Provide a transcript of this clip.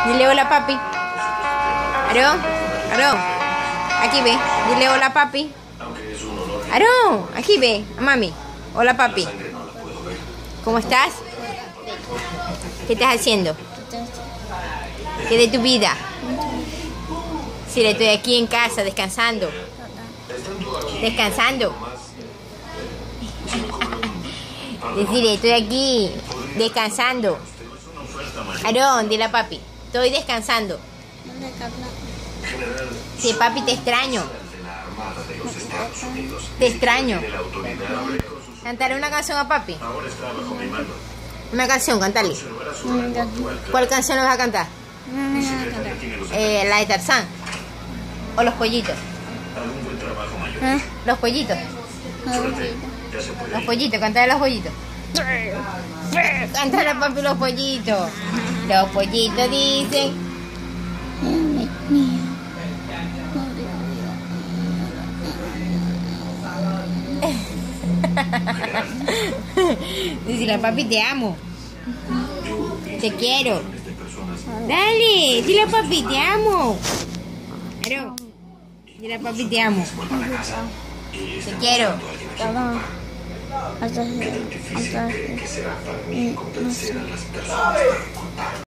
Dile hola, papi. Aarón, Aarón, aquí ve. Dile hola, papi. Aarón, aquí ve, a mami. Hola, papi. ¿Cómo estás? ¿Qué estás haciendo? ¿Qué de tu vida? Sí, estoy aquí en casa descansando. Descansando. Decirle, estoy aquí descansando. Aarón, dile a papi, estoy descansando. Sí, papi, te extraño. Te extraño. ¿Cantaré una canción a papi? Una canción, cantale. ¿Cuál canción nos vas a cantar? La de Tarzán. ¿O los pollitos? Los pollitos. Los pollitos, cántale los pollitos. Cántale a papi los pollitos. Los pollitos dicen. Dile a papi te amo. Te quiero. Dale, dile a papi te amo. Pero, dile a papi te amo. Te quiero. Hasta